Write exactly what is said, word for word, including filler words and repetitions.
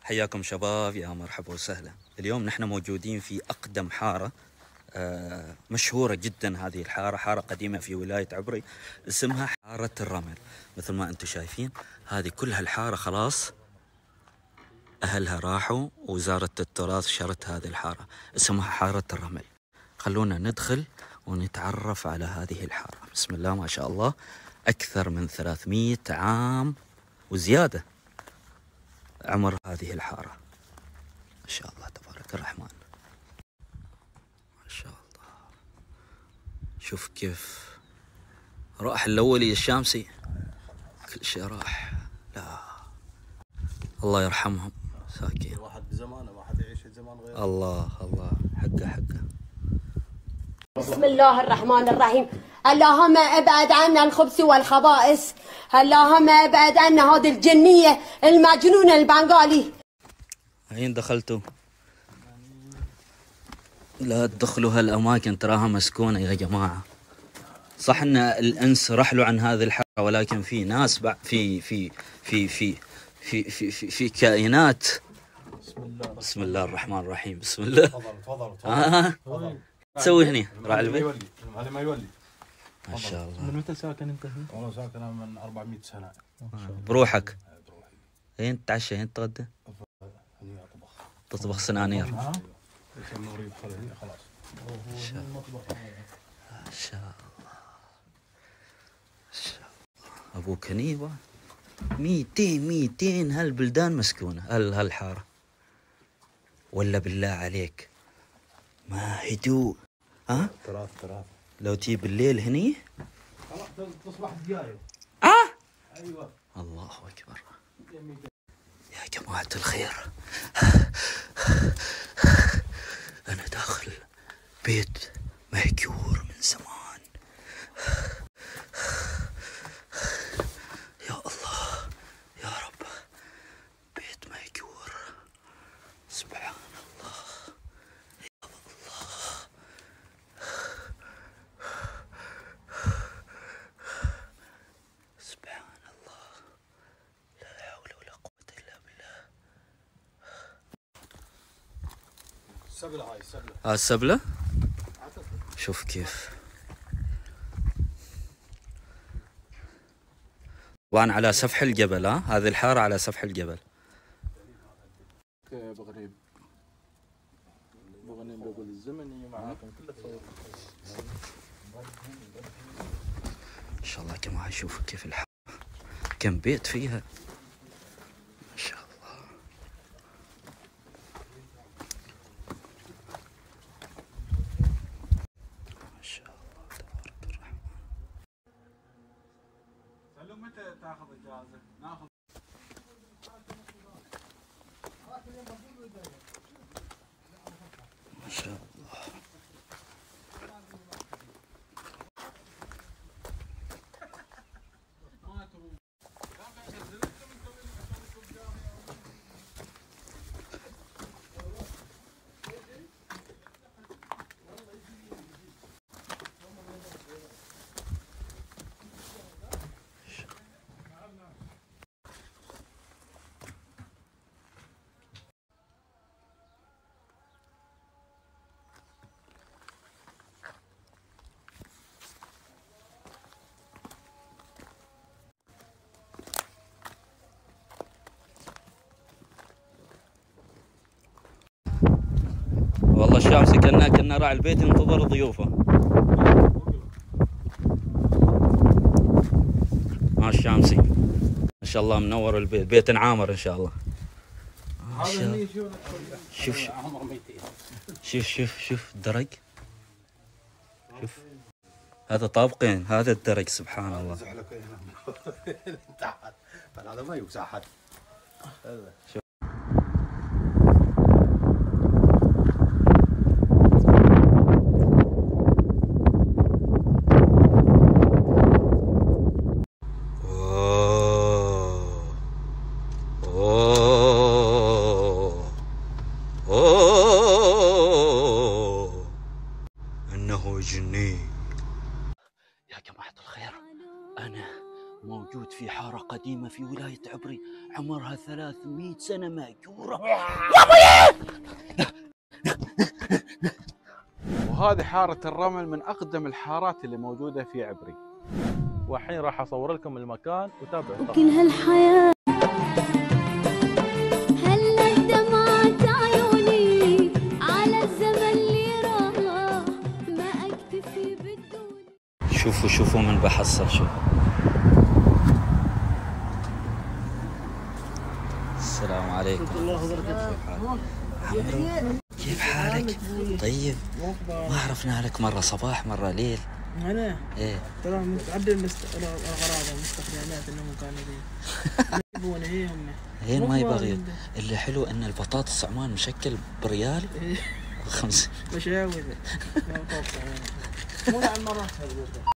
حياكم شباب، يا مرحبا وسهلا. اليوم نحن موجودين في أقدم حارة آه مشهورة جدا. هذه الحارة حارة قديمة في ولاية عبري، اسمها حارة الرمل. مثل ما أنتم شايفين هذه كلها الحارة خلاص أهلها راحوا، ووزارة التراث شرت هذه الحارة، اسمها حارة الرمل. خلونا ندخل ونتعرف على هذه الحارة. بسم الله ما شاء الله، أكثر من ثلاثمئة عام وزيادة عمر هذه الحارة، ما شاء الله تبارك الرحمن، ما شاء الله. شوف كيف راح الأولي الشامسي، كل شيء راح. لا الله يرحمهم ساكين. واحد بزمانه ما حد يعيش زمان غيره. الله الله حقه حقه. بسم الله الرحمن الرحيم. اللهم ابعد عنا الخبث والخبائث، اللهم ابعد عنا هذه الجنية المجنونة البنغالي. أين دخلتوا؟ لا تدخلوا هالأماكن، تراها مسكونة يا جماعة. صح ان الانس رحلوا عن هذه الحارة، ولكن في ناس في في في في في في في, في كائنات. بسم الله بسم الله الرحمن الرحيم. بسم الله. تفضل تفضل آه. تفضل. تسوي هني راعي البيت؟ هذا ما يولي. ما شاء الله. من متى ساكن انت هنا؟ والله ساكن من أربعمئة سنة. بروحك؟ اين تتعشى؟ اين تتغدى؟ هني اطبخ. تطبخ سنانير؟ ها؟ نوري خلاص. ما شاء الله. ما شاء الله. ما شاء الله. ابوك هني مئتين مئتين هالبلدان مسكونة، هال هالحارة. ولا بالله عليك ما هدوء. ها؟ تراث تراث. لو تجي بالليل هني خلاص تصبح دقايق. اه ايوه الله اكبر. يا جماعة الخير، انا داخل بيت مهجور من زمان. يا الله يا رب، بيت مهجور. سبحان الله يا الله. سبحان الله، لا حول ولا قوة إلا بالله. السبلة هاي السبلة. ها السبلة؟ شوف كيف. طبعا على سفح الجبل. ها هذه الحارة على سفح الجبل. بغريب بغني بقول الزمني معاكم كله تصور. ما شاء الله يا جماعة، شوفوا كيف الحارة، كم بيت فيها، ما شاء الله. ما شاء الله تبارك الرحمن. سلم متى تاخذ اجازة؟ ناخذ. ما شاء الله. والله الشامسي كنا كنا راعي البيت ينتظر ضيوفه. ها الشامسي ما شاء الله منور البيت، بيت عامر ان شاء الله. ما شاء الله. شوف شوف شوف شوف شوف الدرج، شوف هذا طابقين، هذا الدرج سبحان الله. تحت هذا ما يوسع حد. إنه جني. يا جماعة الخير، أنا موجود في حارة قديمة في ولاية عبري، عمرها ثلاثمئة سنة مأجورة. وهذه حارة الرمل من أقدم الحارات اللي موجودة في عبري. والحين راح اصور لكم المكان وتابعوا. وكل هالحياة هلا دمعت عيوني على الزمن اللي راح ما اكتفي بالدنيا. شوفوا شوفوا من بحصل شو. السلام عليكم. ورحمة الله وبركاته. كيف حالك؟ طيب. ما عرفنا لك مرة صباح مرة ليل. أنا ايه ترى متعدد المست... الأغراض والمستخدمات إنهم كانوا ذي يبون هي هم هين ما يبغي. اللي حلو ان البطاطس عمان مشكل بريال وخمسة مشاوي ذا مو على المرة.